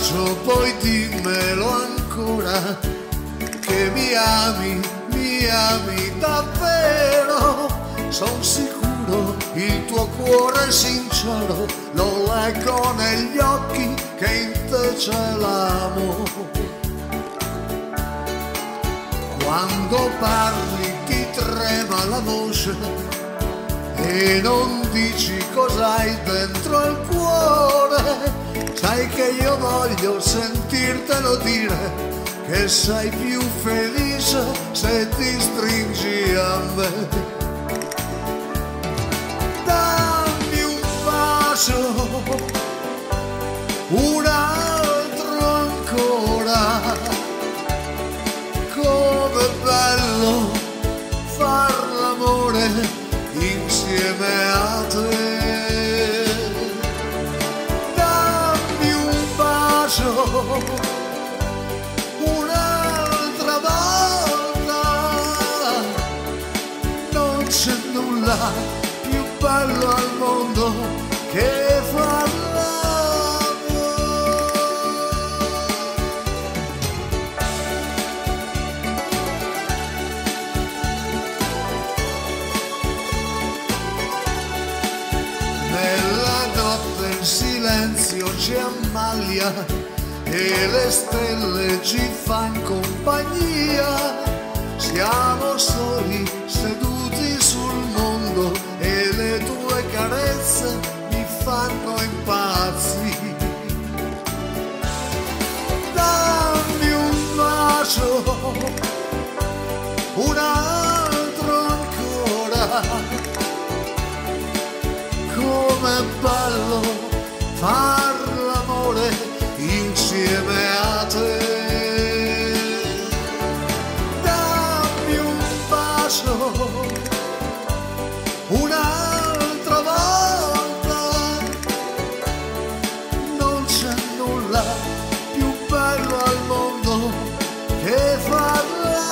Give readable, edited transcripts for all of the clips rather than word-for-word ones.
bacio, poi dimmelo ancora, che mi ami davvero. Son sicuro, il tuo cuore è sincero, lo leggo negli occhi che in te c'è l'amore. Quando parli ti trema la voce e non dici cos'hai dentro al cuore. Sai che io voglio sentirtelo dire, che sei più felice se ti stringi a me. Dammi un bacio, un altro ancora. Com'è bello far l'amore insieme a te. Dammi un bacio, un'altra volta. Non c'è nulla più bello al mondo che far il silenzio ci ammaglia e le stelle ci fan compagnia. Siamo soli seduti sul mondo e le tue carezze mi fanno impazzire. Dammi un bacio, un altro ancora. Com'è bello far l'amore insieme a te. Dammi un bacio, un'altra volta. Non c'è nulla più bello al mondo che far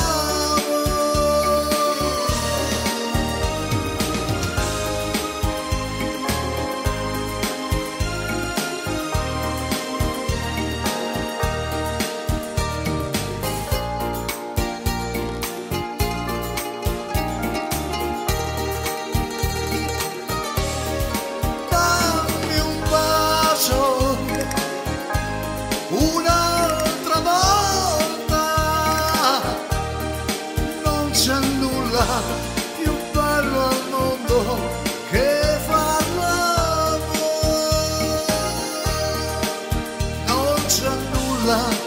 un'altra volta. Non c'è nulla più bello al mondo che far l'amore. Non c'è nulla